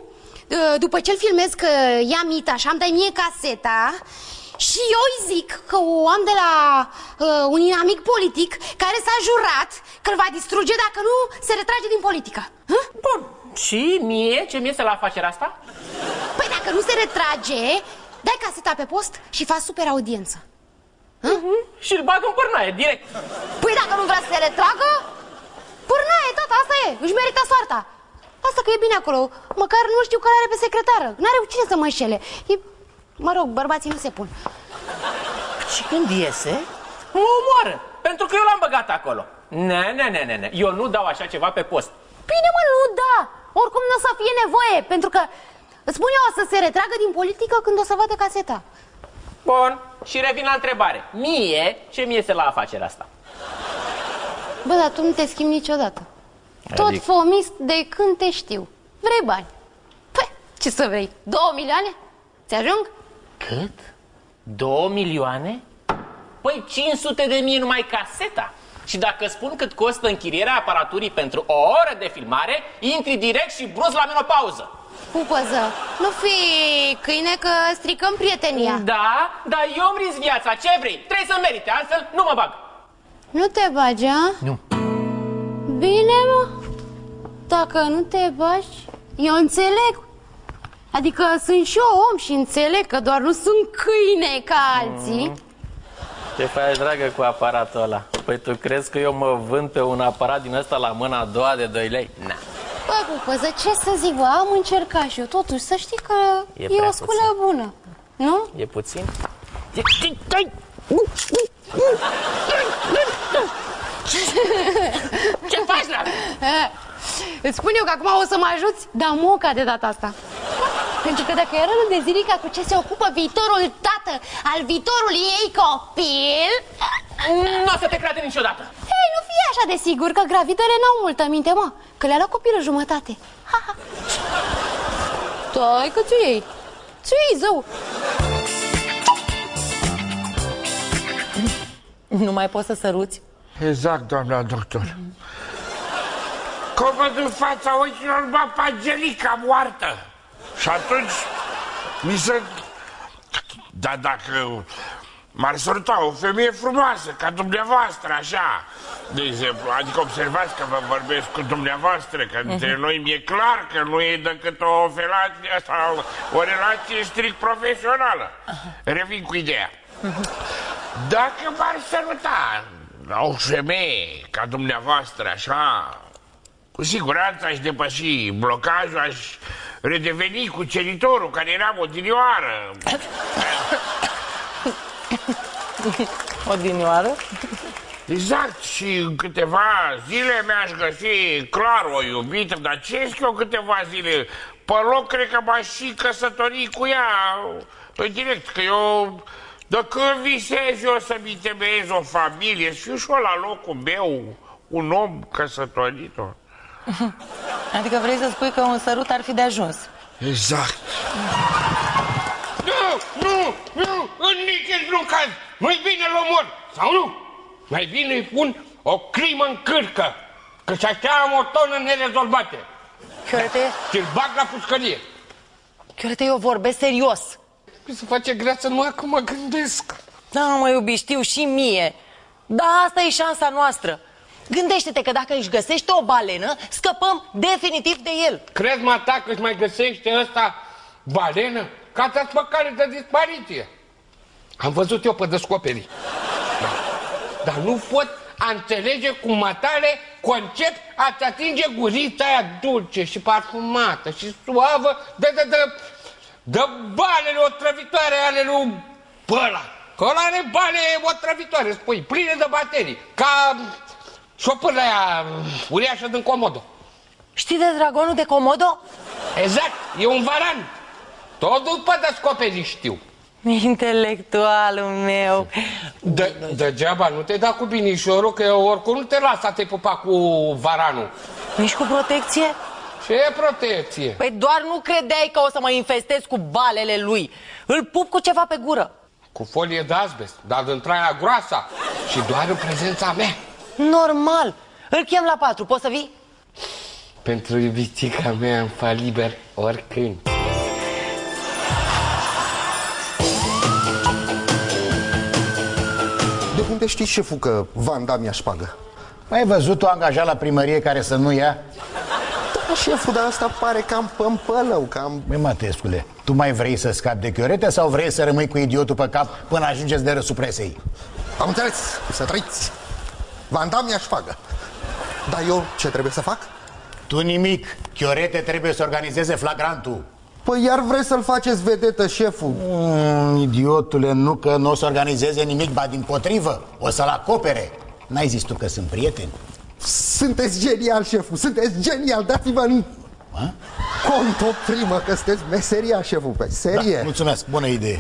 după ce-l filmez că ia Mita și am dat mie caseta, și eu îi zic că o am de la uh, un inamic politic care s-a jurat că îl va distruge dacă nu se retrage din politică. Hă? Bun, și mie? Ce mi este la afacerea asta? Păi dacă nu se retrage, dai caseta pe post și faci super audiență. Uh-huh. Și îl bag în pârnaie, direct. Păi dacă nu vrea să se retragă, pârnaie, tata, asta e, își merită soarta. Asta că e bine acolo, măcar nu știu că are pe secretară, n-are cu cine să mă înșele. E... Mă rog, bărbații nu se pun. Și când iese, mă omoară, pentru că eu l-am băgat acolo. Ne, ne, ne, ne, ne, eu nu dau așa ceva pe post. Bine, mă, nu da, oricum nu o să fie nevoie, pentru că îți spun eu o să se retragă din politică când o să vadă caseta. Bun, și revin la întrebare. Mie, ce mi iese la afacerea asta? Bă, dar tu nu te schimbi niciodată. Adică... Tot fomist de când te știu. Vrei bani? Păi, ce să vrei? Două milioane? Ți ajung? Cât? Două milioane? Păi cinci sute de mii numai caseta. Și dacă spun cât costă închirierea aparaturii pentru o oră de filmare, intri direct și brusc la menopauză. Pupăză, nu fi câine că stricăm prietenia. Da, dar eu îmi risc viața, ce vrei? Trebuie să merite, altfel nu mă bag. Nu te bagi, a? Nu. Bine, mă. Dacă nu te bagi, eu înțeleg. Adică sunt și eu om și înțeleg că doar nu sunt câine ca alții. Mm. Ce faci, dragă, cu aparatul ăla? Păi tu crezi că eu mă vând pe un aparat din ăsta la mâna a doua de doi lei? Na. Bă, Pupăză, ce să zic, bă, am încercat și eu. Totuși, să știi că e, e o sculă puțin. Bună. Nu? E puțin? E... Ce faci, la? Îți spun eu că acum o să mă ajuți, dar moca de data asta. Pentru că dacă e rândul de Zirica cu ce se ocupă viitorul tată al viitorului ei copil... Nu o să te crede niciodată. Hei, nu fii așa de sigur că gravidele n-au multă minte, mă. Că le-a luat copilul jumătate. Ha, ha. Stai că ți-o iei. Ți-o iei, zău. Nu mai poți să săruți? Exact, doamna doctor. Că văd în fața ochilor mă pe Angelica moartă. Și atunci mi se... Dar dacă m-ar săruta o femeie frumoasă, ca dumneavoastră, așa, de exemplu, adică observați că vă vorbesc cu dumneavoastră, că între noi mi-e clar că nu e decât o relație, sau o relație strict profesională. Revin cu ideea. Dacă m-ar săruta o femeie ca dumneavoastră, așa, cu siguranță aș depăși blocajul, aș redeveni cuceritorul care eram odinioară. Odinioară? Exact, și în câteva zile mi-aș găsi clar o iubită, dar ce zic eu câteva zile? Pe loc cred că m-aș și căsători cu ea în direct, că eu... De când visez eu să-mi temeiez o familie, să fiu și eu la locul meu un om căsătorit. Adică vrei să spui că un sărut ar fi de ajuns. Exact. Nu, nu, nu, în niciun caz. Nu-i bine l omor, sau nu? Mai bine îi pun o crimă în cârcă, că și-așa am o tonă nerezolvate. Chiorete? Și-l bag la pușcărie. Chiorete, eu vorbesc serios. Se face greață numai că mă gândesc. Da, mă iubi, știu și mie. Dar asta e șansa noastră. Gândește-te că dacă își găsește o balenă, scăpăm definitiv de el. Crezi, mă, ta, că își mai găsește ăsta balenă? Ca pe cale de dispariție. Am văzut eu pe descoperii. Da. Dar nu pot înțelege cum matale concept a-ți atinge gurița aia dulce și parfumată și suavă de, de, de, de balele otrăvitoare ale lui ăla. Că ăla are bale otrăvitoare, spui, pline de baterii, ca șopârla aia uriașă din Comodo. Știi de dragonul de Comodo? Exact, e un varan. Tot după descoperi știu. Intelectualul meu. De, degeaba nu te da cu binișorul, că eu oricum nu te las să te pupa cu varanul. Nici cu protecție? Ce protecție? Păi doar nu credeai că o să mă infestez cu balele lui. Îl pup cu ceva pe gură. Cu folie de asbest, dar dintre aia groasa. Și doar în prezența mea. Normal. Îl chem la patru, poți să vii? Pentru iubitica mea îmi fa liber oricând. unde știi, șeful, că Van Damme ia șpagă? Mai ai văzut o angajat la primărie care să nu ia? Da, șeful, dar asta pare cam pămpălău, cam... Băi, Matescule, tu mai vrei să scapi de Chiorete sau vrei să rămâi cu idiotul pe cap până ajungeți de râsul presei? Am înțeles, să trăiți. Van Damme ia șpagă. Dar eu ce trebuie să fac? Tu nimic. Chiorete trebuie să organizeze flagrantul. Păi iar vreți să-l faceți vedetă, șeful? Mm, idiotule, nu că nu o să organizeze nimic, ba dimpotrivă, o să-l acopere. N-ai zis tu că sunt prieteni? Sunteți genial, șeful, sunteți genial, dați-vă în cont o primă, că sunteți meseria, șeful, pe serie. Da, mulțumesc, bună idee.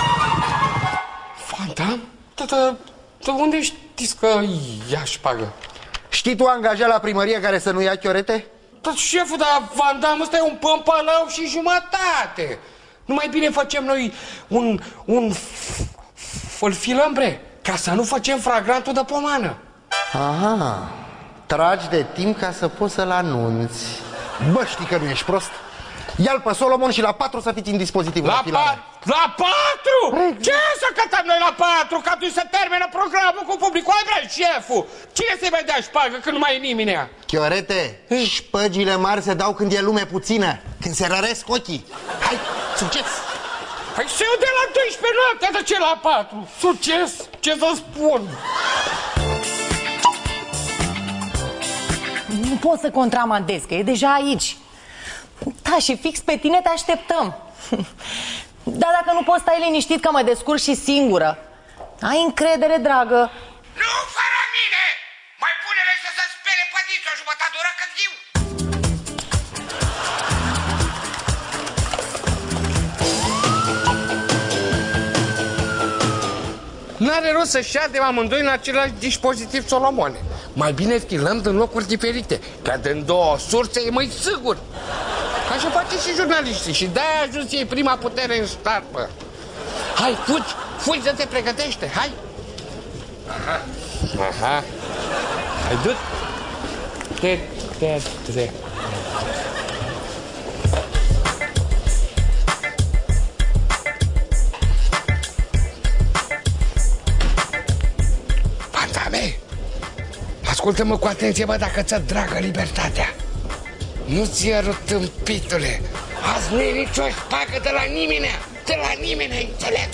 Van Damme? Da, da, da, unde știți că ia șpagă? Știi tu angajat la primărie care să nu ia Chiorete? Da, șeful, dar Van Damme ăsta e un pămpalau și jumătate. Nu mai bine facem noi un... un... îl filăm, bre, ca să nu facem fragrantul de pomană. Aha, tragi de timp ca să poți să-l anunți. Bă, știi că nu ești prost? Ia-l pe Solomon și la patru să fiți în dispozitiv. La, la, pa la patru? Exact. Ce să cătăm noi la patru? Că atunci să termină programul cu publicul. Ai vrea, șeful? Cine să-i mai dea șpagă când nu mai e nimeni? Chiorete, șpăgile mari se dau când e lume puțină, când se răresc ochii. Hai, succes! Hai să eu de la doisprezece noaptea, de ce la patru? Succes? Ce să spun? Nu pot să contramandez, că e deja aici. Da, și fix pe tine te așteptăm. Dar dacă nu poți, stai liniștit că mă descurc și singură. Ai încredere, dragă. Nu fără mine! Mai pune-le să se spere pădiți o jumătate de oră cât ziu! N-are rost să șadem amândoi în același dispozitiv, Solomone. Mai bine filăm din locuri diferite, că din două surse e mai sigur. Așa face și jurnaliștii și de-aia a ajuns ei prima putere în ștarpă. Hai, fugi, fugi să te pregătește, hai! Aha, aha. Hai, du-te! Te, te, te. Van Damme, ascultă-mă cu atenție, bă, dacă ți-a dragă libertatea. Nu ți-e rău, tâmpitule. Azi nu e nicio șpagă de la nimeni, de la nimeni, ai înțeles?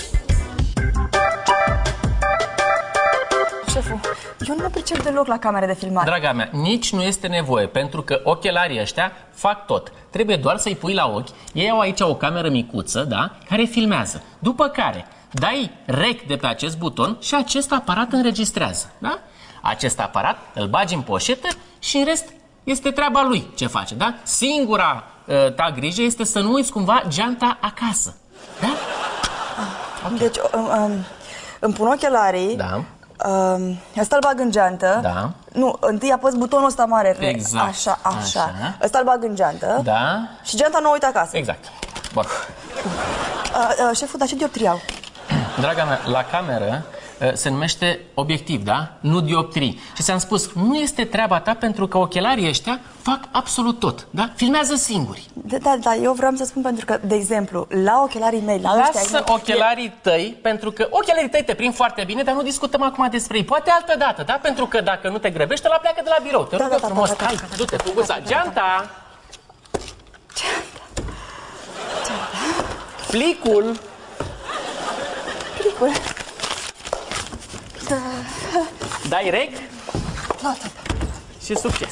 Șeful, eu nu mă pricep deloc la camere de filmare. Draga mea, nici nu este nevoie, pentru că ochelarii ăștia fac tot. Trebuie doar să-i pui la ochi. Ei au aici o cameră micuță, da, care filmează. După care dai rec de pe acest buton și acest aparat înregistrează, da? Acest aparat îl bagi în poșetă și în rest este treaba lui ce face, da? Singura uh, ta grijă este să nu uiți cumva geanta acasă, da? Okay. Deci, um, um, îmi pun ochelarii, da. um, ăsta îl bag în geantă. Da. Nu, întâi apăs butonul ăsta mare. Exact. Așa, așa. Așa. Ăsta îl bag în geantă. Da. Și geanta nu o uit acasă. Exact. Bun. Uh, uh, șeful, dar ce dioptrii au? Draga mea, la cameră se numește obiectiv, da? Nu dioptrii. Și ți-am spus, nu este treaba ta pentru că ochelarii ăștia fac absolut tot, da? Filmează singuri. Da, da, da, eu vreau să spun pentru că, de exemplu, la ochelarii mei, la ăștia... Lasă ochelarii tăi, pentru că ochelarii tăi te prind foarte bine, dar nu discutăm acum despre ei. Poate altă dată, da? Pentru că dacă nu te grăbești, ăla pleacă de la birou. Te rog frumos, hai, du-te, Fuguța. Geanta! Geanta. Geanta. Flicul! Flicul. Da. Dai rec da, da. și succes.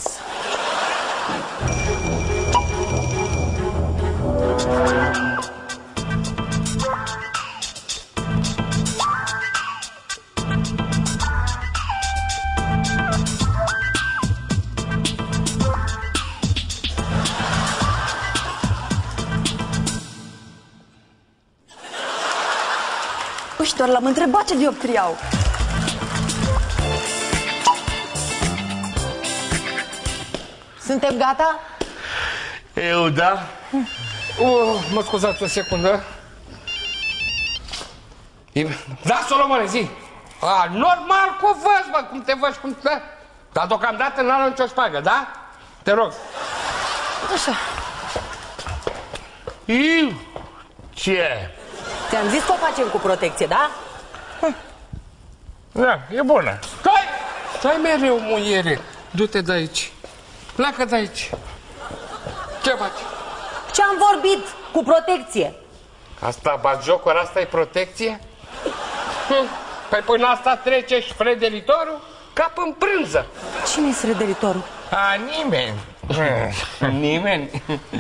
Uși, doar l-am întrebat ce dioptrii au. Suntem gata? Eu, da. Uh, mă scuzați o secundă. Da, Solomone, zi. A, normal că o văz, mă, cum te văd, cum te... Dar deocamdată n-am luat nicio șpagă, da? Te rog. Așa. Eu? Ce? Ți-am zis că o facem cu protecție, da? Da, e bună. Stai! Stai mereu, muiere. Du-te de aici. Pleacă de aici. Ce faci? Ce-am vorbit? Cu protecție. Asta, batjocul, asta e protecție? Hm. Păi până asta trece și fredelitorul? Cap în prânză. Cine-i fredelitorul? A, nimeni. Nimeni.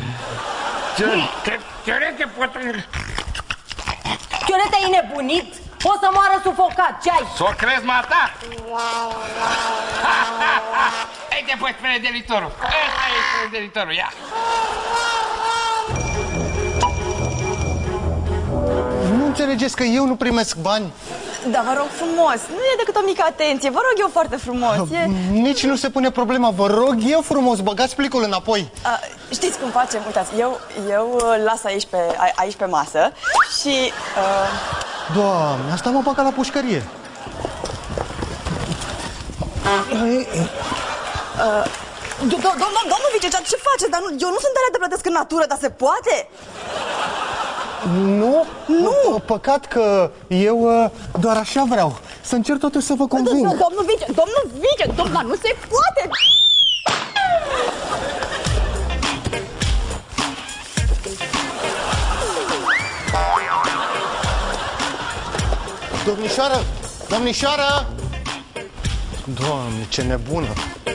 Chiorete, pot... Chiorete, ai nebunit? O să moară sufocat, ce ai? S-o crezi, mata? Uite, păi, fredelitorul. Ăsta e fredelitorul, ia. Nu înțelegeți că eu nu primesc bani? Da, vă rog frumos, nu e decât o mică atenție, vă rog eu foarte frumos. E... Nici nu se pune problema, vă rog eu frumos, băgați plicul înapoi. A, știți cum facem? Uitați, eu, eu las aici pe, a, aici pe masă și... Uh... Doamne, asta m-a băgat la pușcărie. Uh, Domnul Vicecea, ce faceți? Dar nu, eu nu sunt alea de plătesc în natură, dar se poate? Nu? Nu! Păcat că eu doar așa vreau. Să încerc totuși să vă conving. Domnul Vice, domnul Vice, domnul, nu se poate! Domnișoară! Domnișoară! Doamne, ce nebună!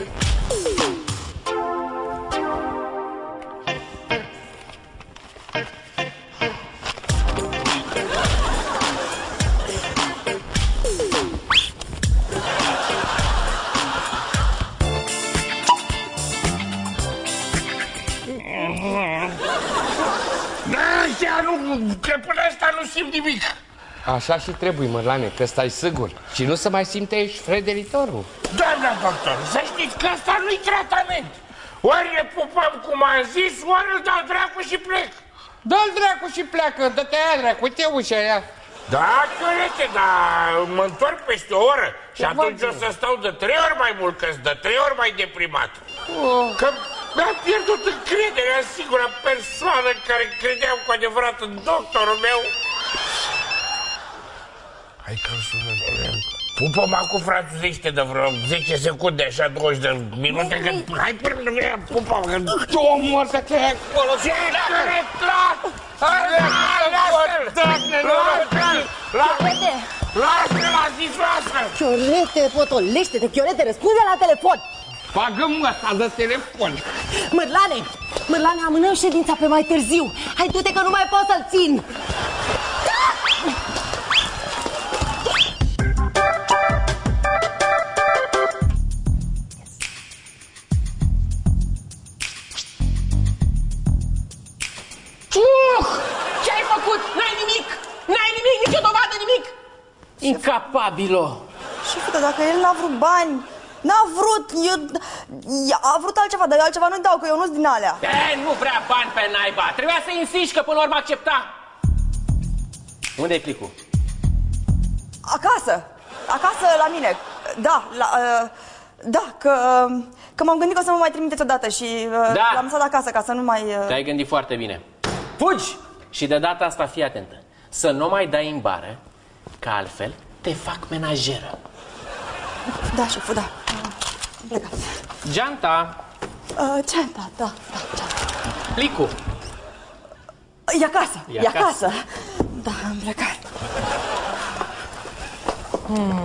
Că până asta nu simt nimic. Așa și trebuie, Mărlane, că stai sigur. Și nu să mai simte ești fredelitorul. Doamna doctor, să știți că asta nu-i tratament. Ori ne pupăm cum am zis, ori îl dau dracu și plec. Dă-l dracu și pleacă, dă-te aia dracu, uite ușa aia. Da, Chiorete, dar mă întorc peste o oră și atunci o să stau de trei ori mai mult, că-s de trei ori mai deprimat. Oh. Că mi-a pierdut încrederea în singura persoană care credeam cu adevărat în doctorul meu. Hai că-l sună. Pupă-mă acum, fratuzește de vreo zece secunde, așa douăzeci de minute, că... Hai până la mine, pupă-mă, că... Domnul, să te acolo, ce e clar? Lasă-l! Lasă-l! Lasă-l, a zis, lasă-l! Chiorete, potolește-te, Chiorete, răspunde la telefon! Pagă-mă ăsta de telefon! Mărlane, Mărlane, amânăm ședința pe mai târziu. Hai, du-te că nu mai pot să-l țin! Ce ai făcut? N-ai nimic! N-ai nimic, nicio dovadă, nimic! Incapabilo! Șefă, dacă el n-a vrut bani, n-a vrut, eu, a vrut altceva, dar eu altceva nu-i dau, că eu nu-s din alea. E, nu vrea bani pe naiba, trebuia să insiști că până la urmă accepta. Unde-i plicul? Acasă, acasă la mine, da, la, uh, da, că, că m-am gândit că o să mă mai trimiteți odată și uh, Da. l-am lăsat acasă ca să nu mai... Uh... Te-ai gândit foarte bine. Fugi! Și de data asta fii atentă. Să nu mai dai în bară, că altfel te fac menajeră. Da, șeful, da. Plecat. Geanta. Uh, geanta, da, da, geanta. Plicul. E acasă, E e acasă. acasă. Da, am plecat. Hmm.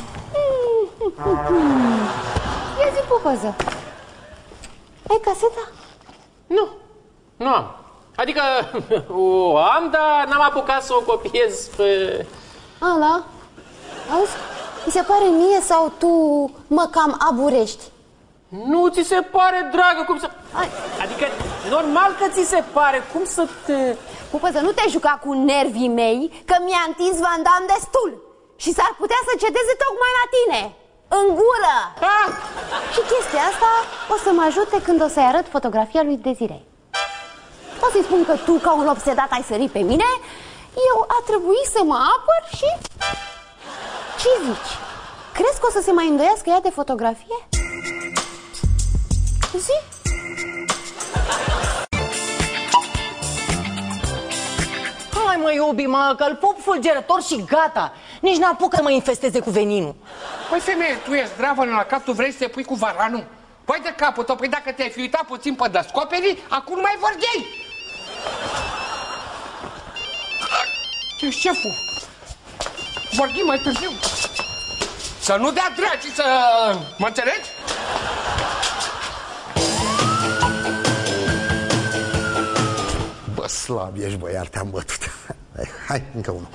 Ia zi, pupăză. Ai caseta? Nu, nu am. Adică o am, dar n-am apucat să o copiez pe... Ala, auzi, mi se pare mie sau tu mă cam aburești? Nu ți se pare, dragă, cum să... Adică, normal că ți se pare, cum să te... Pupăză, nu te juca cu nervii mei, că mi-a întins Van Damme destul. Și s-ar putea să cedeze tocmai la tine, în gură. Ah! Și chestia asta o să mă ajute când o să-i arăt fotografia lui Desiree. O să-i spun că tu, ca un obsedat, ai sărit pe mine. Eu a trebuit să mă apăr și... Ce zici? Crezi că o să se mai îndoiască ea de fotografie? Zi? Hai mă, iubi, mă, că-l pup fulgerător și gata. Nici n-apucă să mă infesteze cu veninul. Păi femeie, tu ești zdravă la cap, tu vrei să te pui cu varanul? Păi de capul tău, păi dacă te-ai fi uitat puțin pe descoperii, acum nu mai vorbeai. Șeful, vorbim mai târziu. Să nu dea dracii să... mă înțelegi? Bă, slab ești, bă, iar te-am bătut. Hai, încă unul.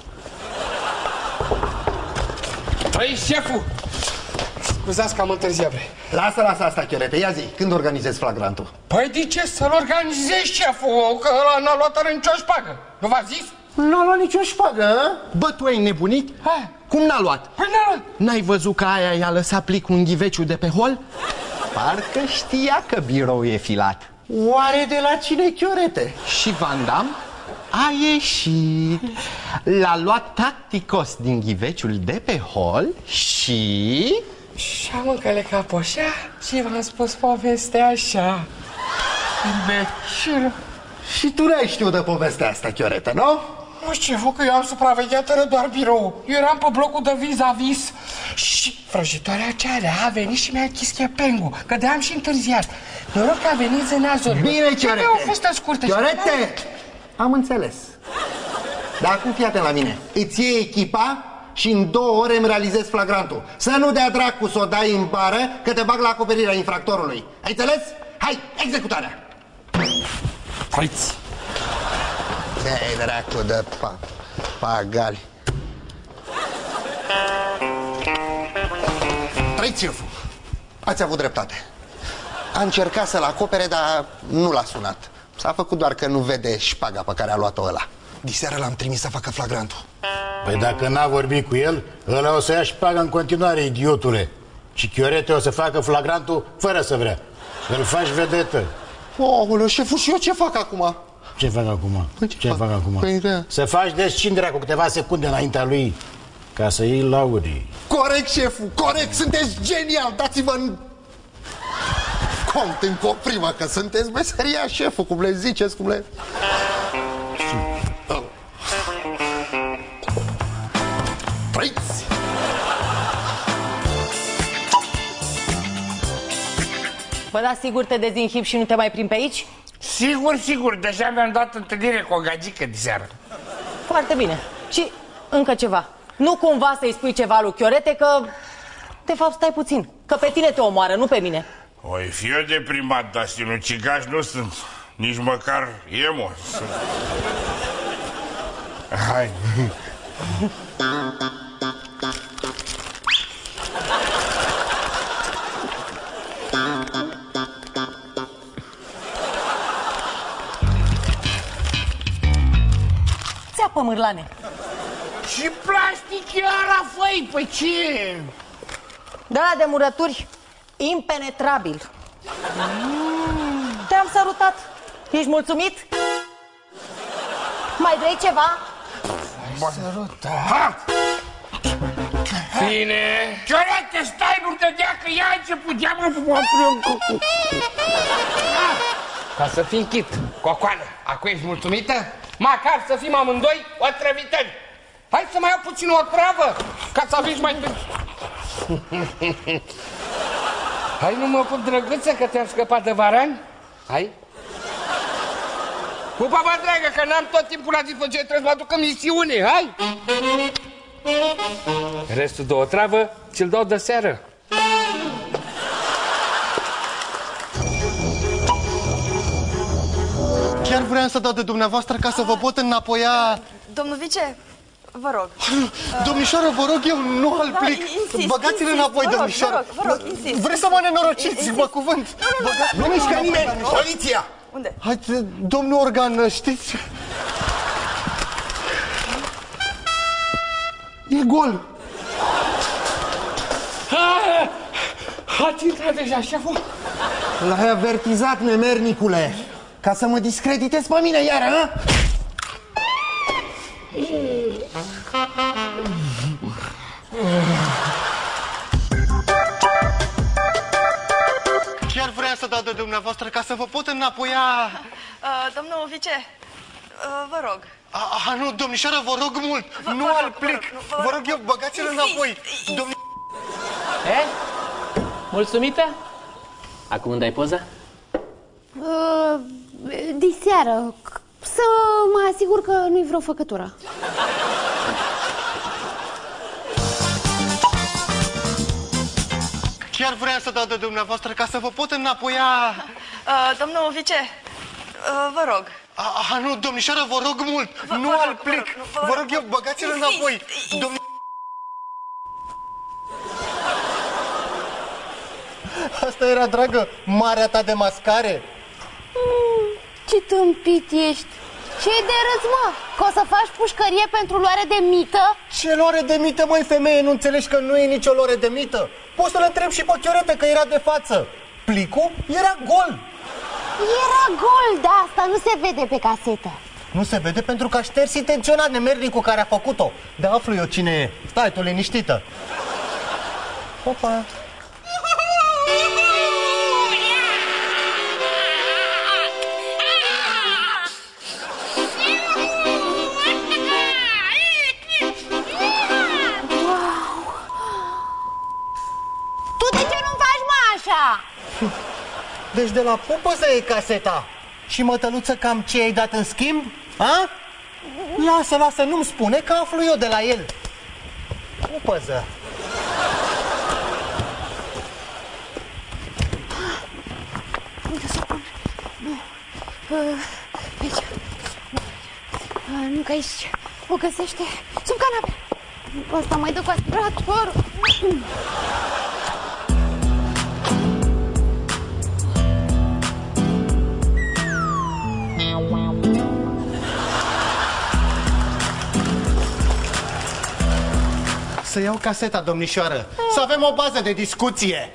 Păi, șeful! Scuzați că am întârziat, bre. Lasă, lasă asta, Chiorete. Ia zi, când organizezi flagrantul? Păi de ce să-l organizezi, șeful? Că ăla n-a luat nicio șpagă. Nu v-a zis? N-a luat nicio șpagă, a? Bă, tu ai nebunit? Ha? Cum n-a luat? Păi n-a luat. N-ai văzut că aia i-a lăsat plicul în ghiveciu de pe hol? Parcă știa că birou e filat. Oare de la cine, Chiorete? Și Van Damme a ieșit. L-a luat tacticos din ghiveciul de pe hol și... Și am încălecat poșa și v-am spus povestea așa. Imbecil. Și tu n-ai știut de povestea asta, Chiorete, nu? Nu știu, că eu am supravegheat doar birou. Eu eram pe blocul de vis-a-vis și vrăjitoarea aceea a venit și mi-a închis chepengul, că de-am și întârziat. Noroc că a venit zânazul. Bine, Chiorete! Au fost scurte. Chiorete! Am înțeles. Dar acum fii atent la mine. Îți iei echipa și în două ore îmi realizezi flagrantul. Să nu dea dracu să o dai în bară, că te bag la acoperirea infractorului. Ai înțeles? Hai, executarea! Haiți! Dă-i dracu de pa pagali. Trăiți, șeful. Ați avut dreptate. A încercat să-l acopere, dar nu l-a sunat. S-a făcut doar că nu vede șpaga pe care a luat-o ăla. Diseară l-am trimis să facă flagrantul. Păi dacă n-a vorbit cu el, ăla o să ia șpaga în continuare, idiotule. Și Chiorete o să facă flagrantul fără să vrea. Îl faci vedetă. Ouleu, șeful, și eu ce fac acum? Ce fac acum? Păi ce, ce fac? fac acum? Păi, da. Să faci descinderea cu câteva secunde înaintea lui, ca să iei laurii. Corect, șeful, corect, sunteți genial. Dați-vă în cont în coprimă, că sunteți meseria, șeful, cum le ziceți, cum le... Trăiți! Bă, da, sigur te dezinhib și nu te mai prind pe aici? Sigur, sigur, deja mi-am dat întâlnire cu o gagică de seară. Foarte bine. Și încă ceva. Nu cumva să-i spui ceva lui Chiorete că... De fapt, stai puțin. Că pe tine te omoară, nu pe mine. Oi, fi eu deprimat, dar sinucigași nu sunt. Nici măcar emo. Sunt... Hai. Țeapă, mârlane. Și plastic iara, făi, păi ce? Da, de murături, impenetrabil. Mm. Te-am sărutat. Ești mulțumit? Mai vrei ceva? Sărutat. Bine. Chiorete, stai, nu te dea că ea a început. Ia-mă, Ca să fii închit, cocoană, acum ești mulțumită? Măcar să fim amândoi otrăvitări. Hai să mai iau puțin o travă, ca să aveți mai târziu. Hai, nu mă pup, drăguță, că te-am scăpat de varan? Hai? Pupa, mă, dragă, că n-am tot timpul la dispoziție, trebuie să mă duc în misiune, hai? Restul de o travă ți-l dau de seară. Chiar vreau să dau de dumneavoastră ca să vă pot înapoia... Domnul vice, vă rog. Domnișoară, vă rog eu, nu al plic. Insist, Băgați-l insist, înapoi, vă rog, domnișoară. vă rog, vă rog, insist. Vreți să mă nenorociți, vă cuvânt. Nu, nu, nu, Nu mișcă nimeni, poliția! Unde? Hai, domnul Organ, știți? E gol! Ați intrat deja, șeful? L-ai avertizat, nemernicule, ca să mă discreditezi pe mine iară, a? Chiar vreau să dau de dumneavoastră ca să vă pot înapoia... Uh, domnul vice, vă rog. A, nu, domnișoară, vă rog mult, vă, nu vă al rog, plic. Vă rog, vă, vă rog eu, băgați-l înapoi. Domni... E? Mulțumită? Acum îmi dai poza? Uh, diseară, să mă asigur că nu-i vreo făcătură. Chiar vreau să dau de dumneavoastră ca să vă pot înapoia... Uh, domnul vice, uh, vă rog. A, nu, domnișoară, vă rog mult, vă, nu vă al rog, plic. Vă rog, vă, vă rog eu, băgați-l înapoi. Domni... Asta era, dragă, marea ta de mascare? Mm, ce tâmpit ești! Ce-i de râs, mă? Că o să faci pușcărie pentru luare de mită? Ce luare de mită, măi, femeie? Nu înțelegi că nu e nicio luare de mită? Poți să-l întreb și pe Chiorete, că era de față. Plicul era gol. Era gol, dar asta nu se vede pe casetă. Nu se vede pentru că a șters intenționat nemernicul care a făcut-o. Dar aflu eu cine e. Stai tu liniștită. Opa. Deci de la pupă să iei caseta. Și mătăluță, cam ce ai dat în schimb? A? Lasă, lasă, nu-mi spune că aflu eu de la el. Pupăză. Unde să pun? Nu. Aici. Nu, că aici o găsește sub canapea. Asta mai dă cu aspiratorul. Să iau caseta, domnișoară. Să avem o bază de discuție.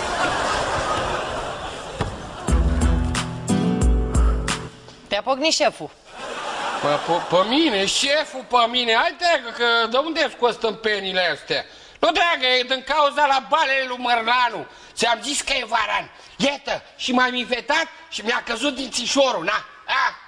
Te-a pocnit șeful. Pe mine, șeful, pe mine. Hai, dragă, că de unde ai scos tâmpenile astea? Nu, dragă, e din cauza la balele lui Mărlanu. Ți-am zis că e varan. Iată, și m-am infectat și mi-a căzut dințișorul, na? Ah.